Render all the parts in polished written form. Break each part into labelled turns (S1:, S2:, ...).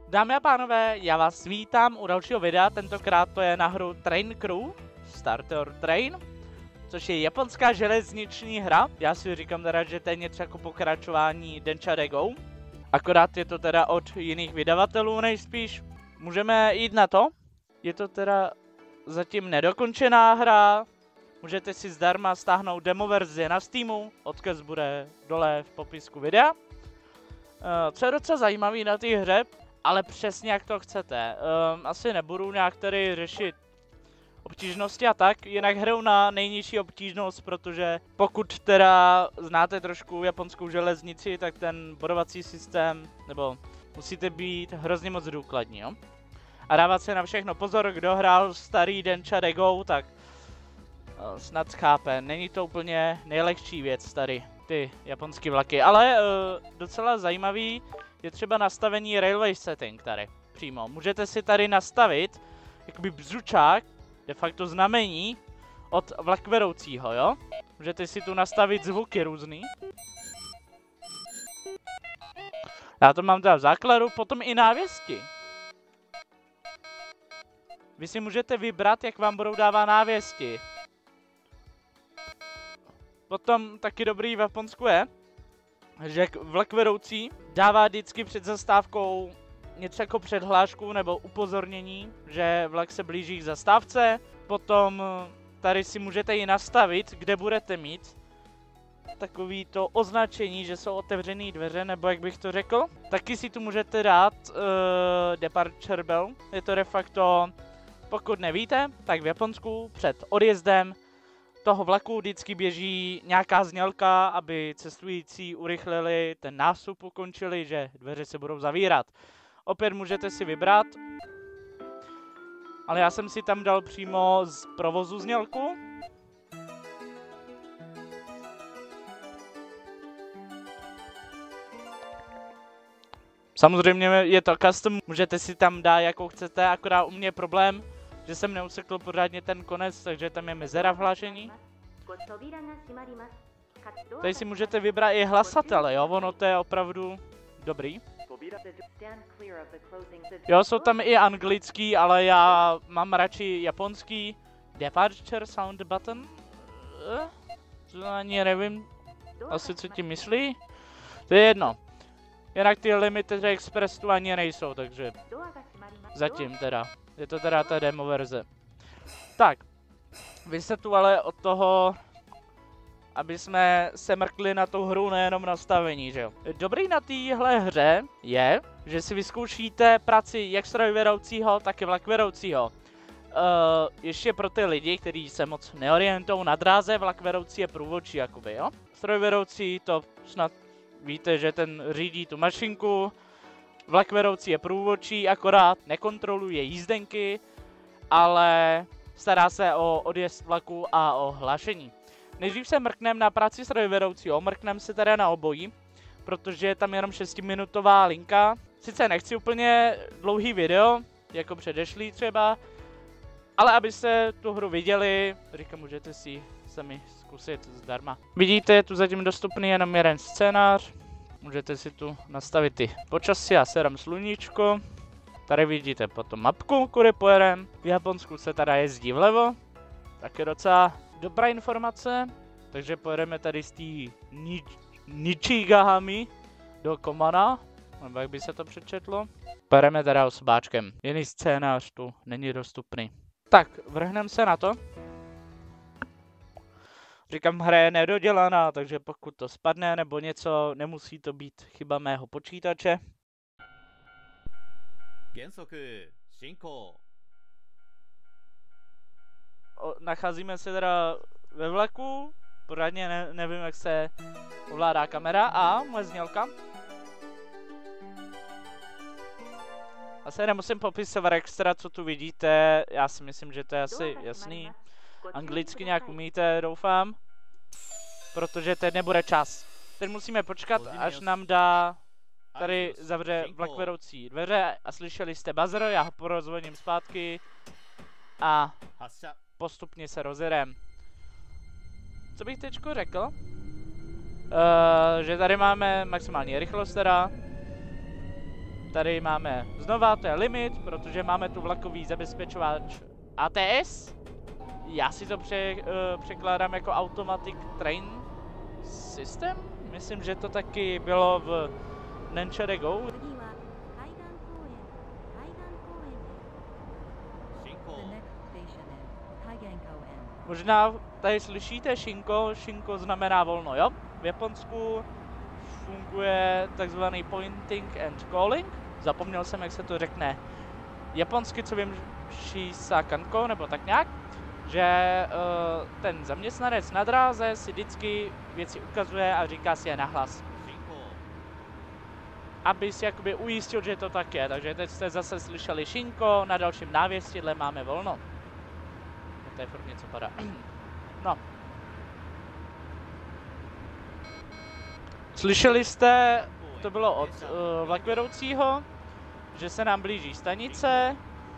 S1: Dámy a pánové, já vás vítám u dalšího videa, tentokrát to je na hru Train Crew, Starter Train, což je japonská železniční hra. Já si říkám teda, že to je něco jako pokračování Dencha Go. Akorát je to teda od jiných vydavatelů nejspíš. Můžeme jít na to. Je to teda zatím nedokončená hra. Můžete si zdarma stáhnout demo verzi na Steamu, odkaz bude dole v popisku videa. Co je docela zajímavý na té hře, ale přesně jak to chcete. Asi nebudu nějak tady řešit obtížnosti a tak, jinak hraju na nejnižší obtížnost, protože pokud teda znáte trošku japonskou železnici, tak ten bodovací systém, nebo musíte být hrozně moc důkladní, jo? A dávat se na všechno pozor, kdo hrál starý Dencha Go, tak snad chápe, není to úplně nejlehčí věc tady, ty japonský vlaky, ale docela zajímavý je třeba nastavení railway setting tady, přímo. Můžete si tady nastavit jakoby bzučák, de facto znamení od vlakvedoucího, jo? Můžete si tu nastavit zvuky různý. Já to mám teda v základu, potom i návěsti. Vy si můžete vybrat, jak vám budou dávat návěsti. Potom taky dobrý v Japonsku je, že vlakvedoucí dává vždycky před zastávkou něco jako předhlášku nebo upozornění, že vlak se blíží k zastávce. Potom tady si můžete i nastavit, kde budete mít takový to označení, že jsou otevřené dveře, nebo jak bych to řekl. Taky si tu můžete dát departure bell. Je to de facto, pokud nevíte, tak v Japonsku před odjezdem toho vlaku vždycky běží nějaká znělka, aby cestující urychlili ten nástup, ukončili, že dveře se budou zavírat. Opět můžete si vybrat, ale já jsem si tam dal přímo z provozu znělku. Samozřejmě je to custom, můžete si tam dát jakou chcete, akorát u mě je problém, že jsem neusekl pořádně ten konec, takže tam je mezera v hlášení. Tady si můžete vybrat i hlasatele, jo, ono to je opravdu dobrý. Jo, jsou tam i anglický, ale já mám radši japonský. Departure sound button? To ani nevím, asi co ti myslí. To je jedno. Jinak ty Limited Express tu ani nejsou, takže zatím teda. Je to teda ta demo verze. Tak, vy jste tu ale od toho, aby jsme se mrkli na tu hru, nejenom nastavení, že jo. Dobrý na téhle hře je, že si vyzkoušíte práci jak strojvedoucího, tak i vlakvedoucího. Ještě pro ty lidi, kteří se moc neorientou na dráze, vlakvedoucí je průvodčí jakoby, jo. Strojvedoucí to snad víte, že ten řídí tu mašinku. Vlakvedoucí je průvodčí, akorát nekontroluje jízdenky, ale stará se o odjezd vlaku a o hlášení. Nejdřív se mrkneme na práci strojvedoucího, mrkneme se teda na obojí, protože je tam jenom 6minutová linka. Sice nechci úplně dlouhý video, jako předešlý třeba, ale abyste tu hru viděli, říkám, můžete si sami zkusit zdarma. Vidíte, je tu zatím dostupný jenom jeden scénář. Můžete si tu nastavit i počasí, já se dám sluníčko. Tady vidíte potom mapku, kudy pojedem. V Japonsku se teda jezdí vlevo, tak je docela dobrá informace. Takže pojedeme tady z té Nichigahami do Komana, nebo jak by se to přečetlo. Pojedeme teda osobáčkem. Jiný scénář tu není dostupný. Tak, vrhneme se na to. Říkám, hra je nedodělaná, takže pokud to spadne nebo něco, nemusí to být chyba mého počítače. Nacházíme se teda ve vlaku, pořádně nevím, jak se ovládá kamera a moje znělka. Asi nemusím popisovat extra, co tu vidíte, já si myslím, že to je asi jasný. Anglicky nějak umíte, doufám. Protože teď nebude čas. Teď musíme počkat, až nám dá tady zavře vlakvedoucí dveře a slyšeli jste buzzer, já ho porozvoním zpátky a postupně se rozjedem. Co bych teďko řekl? Že tady máme maximální rychlost teda. tady máme znova, to je limit, protože máme tu vlakový zabezpečovač ATS. Já si to překládám jako Automatic Train System. Myslím, že to taky bylo v Nature Go. Možná tady slyšíte Shinko, Shinko znamená volno, jo? V Japonsku funguje takzvaný pointing and calling. Zapomněl jsem, jak se to řekne japonsky, co vím, Shisakanko, nebo tak nějak. Že ten zaměstnanec na dráze si vždycky věci ukazuje a říká si je nahlas. Aby si jakoby ujistil, že to tak je. Takže teď jste zase slyšeli Shinko, na dalším návěstidle máme volno. To je furt něco padá. No. Slyšeli jste, to bylo od vlakvedoucího, že se nám blíží stanice.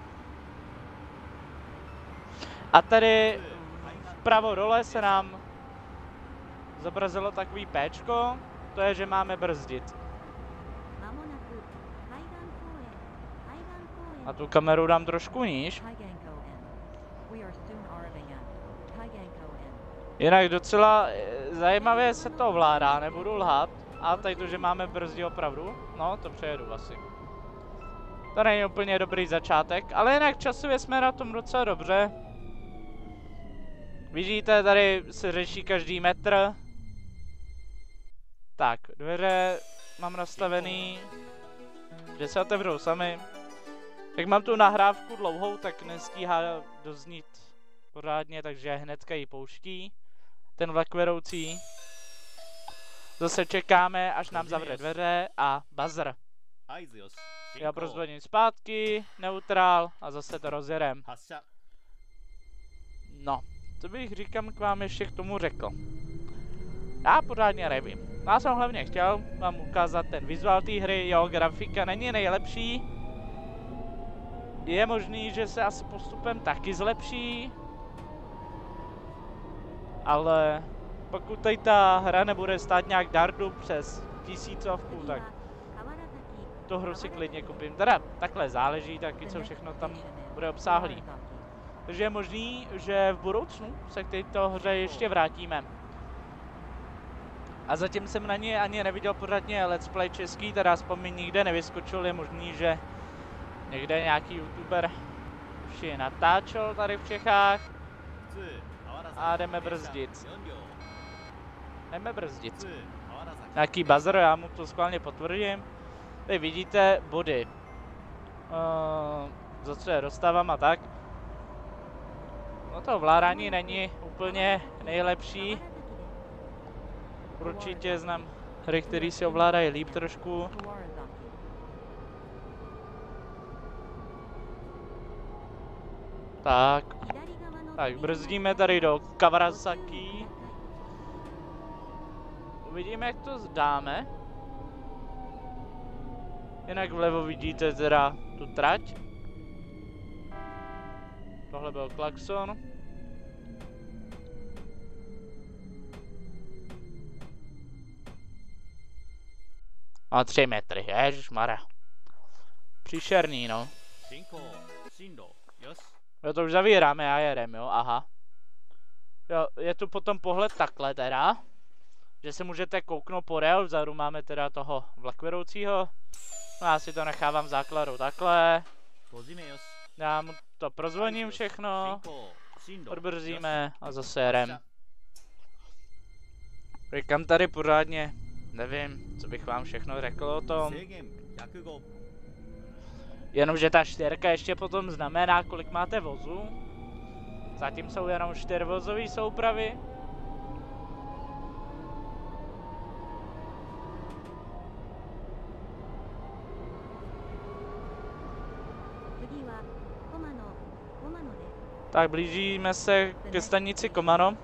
S1: A tady vpravo dole se nám zobrazilo takový péčko, to je, že máme brzdit. A tu kameru dám trošku níž. Jinak docela zajímavě se to ovládá, nebudu lhát. A tady to, že máme brzdi opravdu, no to přejedu asi. To není úplně dobrý začátek, ale jinak časově jsme na tom docela dobře. Vidíte, tady se řeší každý metr. Tak, dveře mám nastavený, že se otevřou sami. Jak mám tu nahrávku dlouhou, tak nestíhá doznít pořádně, takže hnedka ji pouští. Ten vlakvedoucí. Zase čekáme, až nám zavře dveře a buzzer. Já prozvoním zpátky, neutrál a zase to rozjedem. No, co bych říkám k vám ještě k tomu řekl. Já pořádně nevím. Já jsem hlavně chtěl vám ukázat ten vizuál té hry, jo, grafika není nejlepší. Je možný, že se asi postupem taky zlepší. Ale pokud tady ta hra nebude stát nějak dardu přes 1000, tak tu hru si klidně koupím. Teda takhle záleží taky, co všechno tam bude obsáhlý. Takže je možný, že v budoucnu se k této hře ještě vrátíme. A zatím jsem na ní ani neviděl pořádně let's play český, teda aspoň mi nikde nevyskočil, je možný, že někde nějaký youtuber už je natáčel tady v Čechách. A jdeme brzdit. Jdeme brzdit. Nějaký buzzer, já mu to schválně potvrdím. Tady vidíte body. Za co je dostávám a tak. No to ovládání není úplně nejlepší. Určitě znám hry, které si ovládají líp trošku. Tak. Tak, brzdíme tady do Kawasaki. Uvidíme, jak to zdáme. Jinak vlevo vidíte teda tu trať. Tohle byl klakson. A 3 metry, ježišmarja. Příšerný, no. Jo, to už zavíráme, já jedem, jo, aha. Jo, je tu potom pohled takhle teda. Že se můžete kouknout podél, vzadu máme teda toho vlakvedoucího. No já si to nechávám v základu takhle. Já mu to prozvoním všechno. Odbrzíme a zase jedem. Říkám tady pořádně, nevím, co bych vám všechno řekl o tom. Jenomže ta 4 ještě potom znamená, kolik máte vozů. Zatím jsou jenom 4vozové soupravy. Tak blížíme se ke stanici Komano.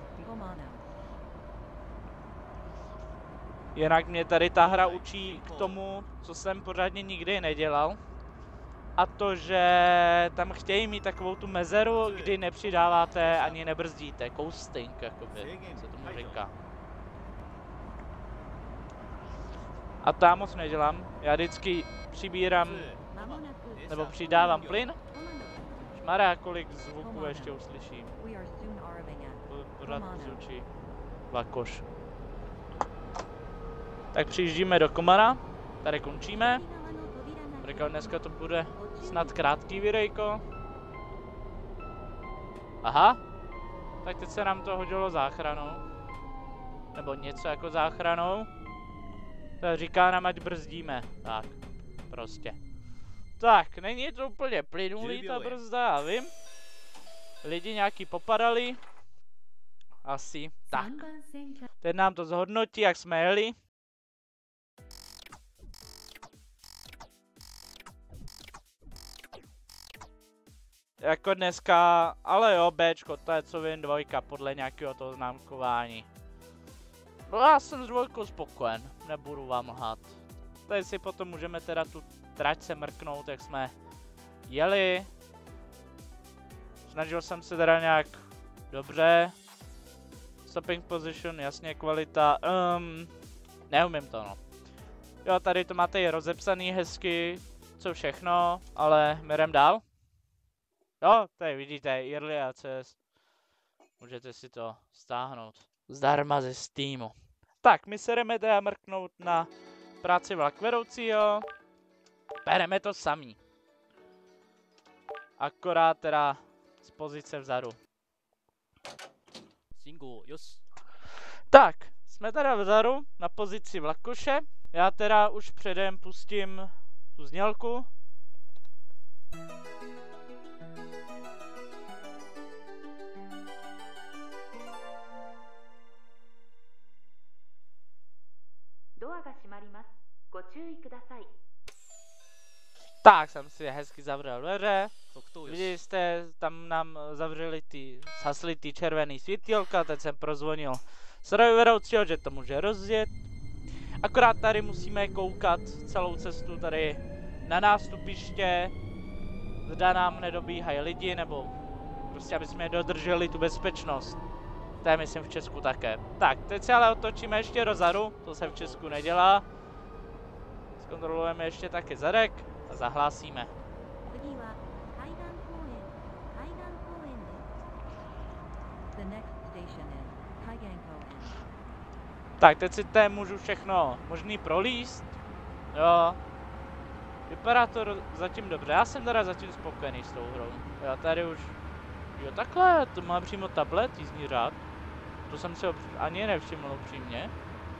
S1: Jinak mě tady ta hra učí k tomu, co jsem pořádně nikdy nedělal. A to, že tam chtějí mít takovou tu mezeru, kdy nepřidáváte ani nebrzdíte. Coasting, jakoby, se tomu říká. A to já moc nedělám. Já vždycky přibírám, nebo přidávám plyn. Šmará, kolik zvuků ještě uslyším. Pořád zvučí Vlakoš. Tak přijíždíme do Komara. Tady končíme. Říkal, dneska to bude snad krátký videjko. Aha. Tak teď se nám to hodilo záchranou. Nebo něco jako záchranou. To říká nám, ať brzdíme. Tak, prostě. Tak, není to úplně plynulý ta brzda, já vím. Lidi nějaký popadali. Asi. Tak. Teď nám to zhodnotí, jak jsme jeli. Jako dneska, ale jo, Bčko, to je co vím, 2 podle nějakého toho známkování. No já jsem s 2 spokojen, nebudu vám lhát. Tady si potom můžeme teda tu trať se mrknout, jak jsme jeli. Snažil jsem se teda nějak dobře. Stopping position, jasně, kvalita, neumím to no. Jo, tady to máte i rozepsaný hezky, co všechno, ale jdem dál. Jo, tady vidíte, Early Access. Můžete si to stáhnout zdarma ze Steamu. Tak, my se jdeme teda mrknout na práci vlakvedoucího. Bereme to samý. Akorát teda z pozice vzadu. Tak, jsme teda vzadu na pozici Vlakoše. Já teda už předem pustím tu znělku. Tak jsem si hezky zavřel dveře. Viděli jste, tam nám zavřeli zhasli ty červený světýlka, teď jsem prozvonil strojvedoucího, že to může rozjet. Akorát tady musíme koukat celou cestu tady na nástupiště, zda nám nedobíhají lidi, nebo prostě aby jsme dodrželi tu bezpečnost. To je myslím v Česku také. Tak, teď se ale otočíme ještě dozadu, to se v Česku nedělá. Zkontrolujeme ještě taky zadek a zahlásíme. Tak, teď si tady můžu všechno možný prolíst. Jo. Vypadá to zatím dobře, já jsem teda zatím spokojený s tou hrou. Jo, tady už... Jo, takhle, to má přímo tablet, jízdní řád. To jsem si ani nevšiml upřímně.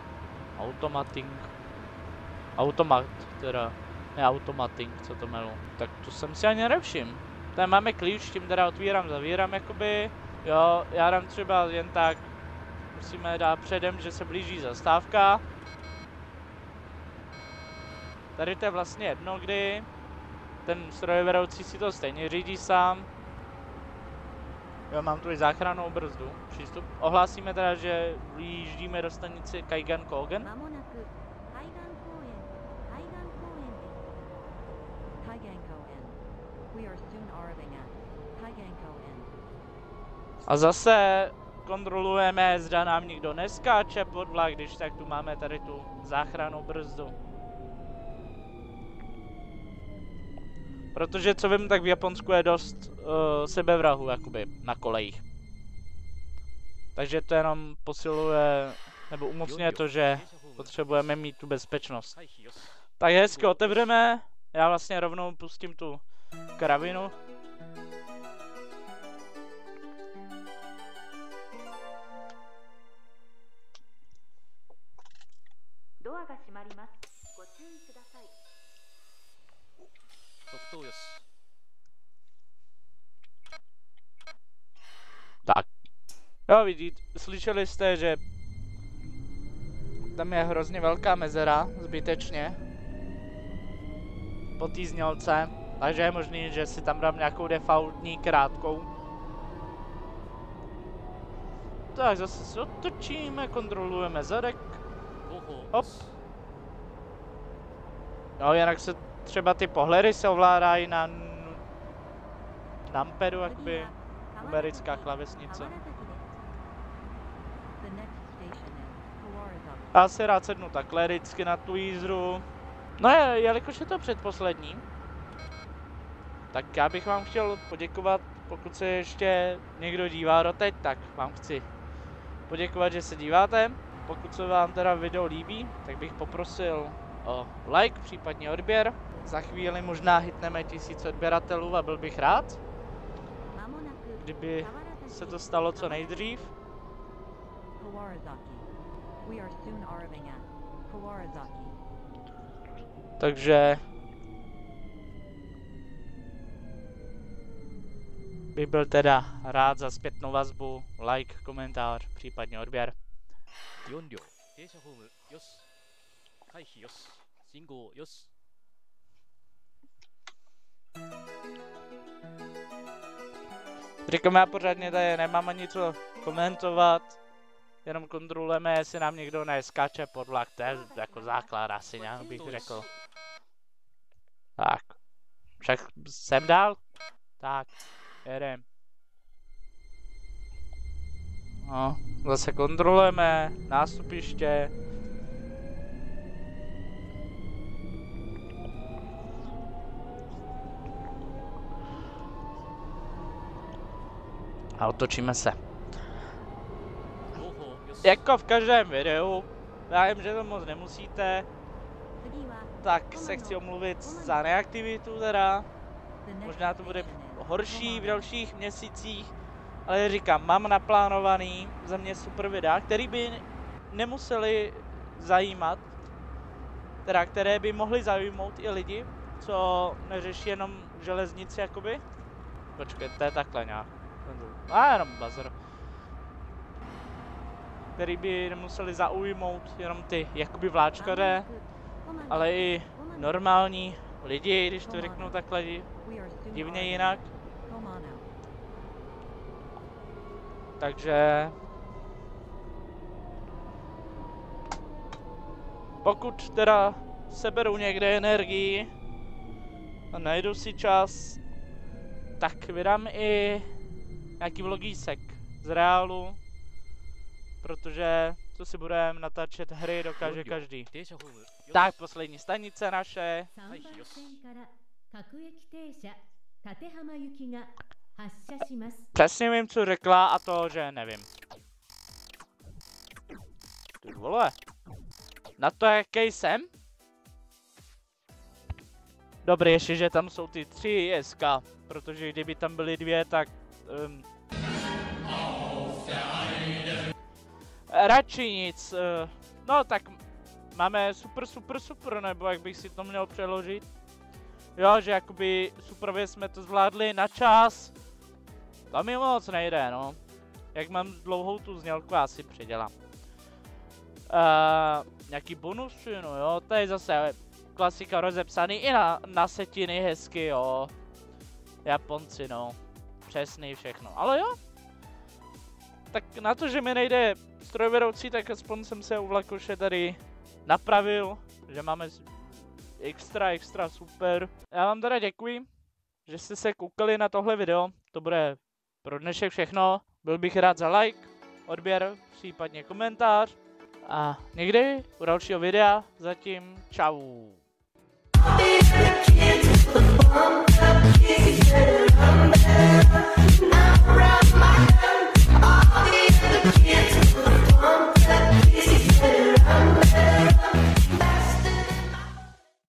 S1: Automat, teda. Ne, automating, co to melu. Tak to jsem si ani nevšiml. Tady máme klíč, tím teda otvírám, zavírám jakoby. Jo, já dám třeba jen tak. Musíme dát předem, že se blíží zastávka. Tady to je vlastně jedno, kdy ten strojvedoucí si to stejně řídí sám. Jo, mám tu i záchrannou brzdu. Přístup. Ohlásíme teda, že vyjíždíme do stanice Kaigan-Kogen. A zase kontrolujeme, zda nám nikdo neskáče pod vlak, když tak tu máme tady tu záchrannou brzdu. Protože co vím, tak v Japonsku je dost sebevrahu jakoby na kolejích. Takže to jenom posiluje, nebo umocňuje to, že potřebujeme mít tu bezpečnost. Tak hezky otevřeme, já vlastně rovnou pustím tu kravinu. Tak. Jo, vidíte, slyšeli jste, že tam je hrozně velká mezera, zbytečně. Po té znělce, takže je možný, že si tam dám nějakou defaultní krátkou. Tak zase se otočíme, kontrolujeme zadek. Hop. No, jinak se třeba ty pohledy se ovládají na numperu, jakoby numerická klavesnice. Já si rád sednu takhle vždycky na tu jízdru. No jelikož je to předposlední, tak já bych vám chtěl poděkovat, pokud se ještě někdo dívá doteď, tak vám chci poděkovat, že se díváte. Pokud se vám teda video líbí, tak bych poprosil o like, případně odběr. Za chvíli možná hitneme 1000 odběratelů a byl bych rád, kdyby se to stalo co nejdřív. Takže bych byl teda rád za zpětnou vazbu, like, komentář, případně odběr. Říkám, já pořádně tady nemám ani co komentovat, jenom kontrolujeme, jestli nám někdo neskáče pod vlak, to je jako základ asi nějak bych řekl. Tak, však jsem dál? Tak, jedem. No, zase kontrolujeme nástupiště. A otočíme se. Jako v každém videu, já vím, že to moc nemusíte, tak se chci omluvit za neaktivitu teda. Možná to bude horší v dalších měsících, ale říkám, mám naplánovaný za mě super videa, který by nemuseli zajímat, teda které by mohly zajímat i lidi, co neřeší jenom železnici jakoby. Počkej, to je takhle nějak. A jenom bazar. Který by nemuseli zaujmout jenom ty jakoby vláčkaře, ale i normální lidi, když to řeknu takhle divně jinak. Takže pokud teda seberu někde energii a najdu si čas, tak vydám i nějaký vlogísek z reálu, protože co si budeme natáčet hry dokáže každý. Tak, poslední stanice naše. Přesně vím, co řekla, a to, že nevím. Ty vole. Na to, jaký jsem? Dobrý, ještě, že tam jsou ty 3 SK, protože kdyby tam byly 2, tak... radši nic. No tak máme super, nebo jak bych si to měl přeložit. Jo, že jakoby superově jsme to zvládli na čas. To mi moc nejde, no. Jak mám dlouhou tu znělku, já si předělám. Nějaký bonus, no jo, to je zase klasika rozepsaný i na setiny hezky, jo. Japonci, no. Přesný všechno, ale jo. Tak na to, že mi nejde strojvedoucí, tak aspoň jsem se u vlakoše tady napravil, že máme extra super. Já vám teda děkuji, že jste se koukali na tohle video, to bude pro dnešek všechno. Byl bych rád za like, odběr, případně komentář a někdy u dalšího videa, zatím čau.